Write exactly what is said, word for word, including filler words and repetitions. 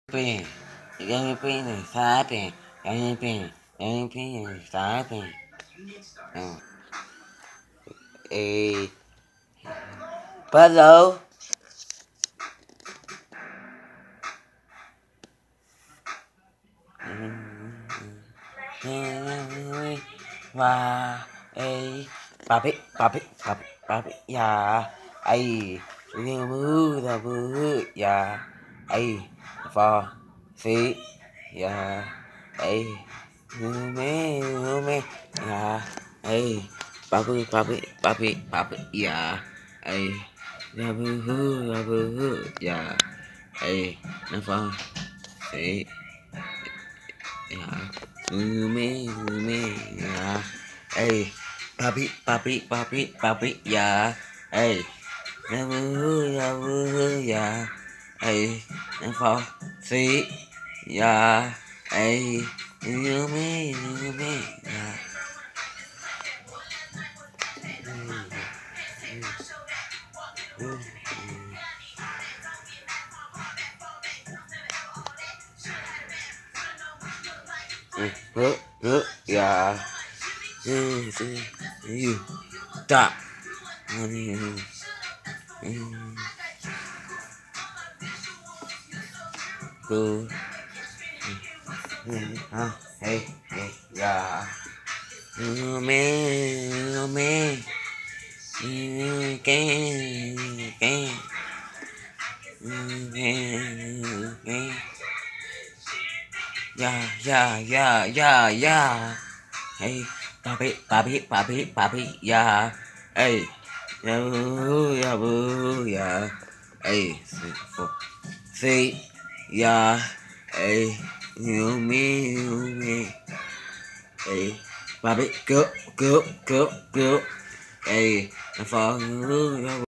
Pen, ganhei pen, sabe? Ganhei pen, ganhei pen, sabe? E puzzle. Và e papi papi papi papi ya ai bư da bư ya ai for si ya ai me me ya ai papi papi papi papi ya ai da bư da bư ya ai nó for si ya me me ya ê papi papi papi papi ya ê na vư ya vư ya ê na phò si ya ê you me you me ya hứ hứ ya you you stop good huh hey hey ya you me you me you can can you can yeah yeah yeah yeah yeah hey papi papi papi papi yeah hey yeah boo yeah boo yeah hey see yeah hey you me you me hey papi cứu cứu cứu cứu hey for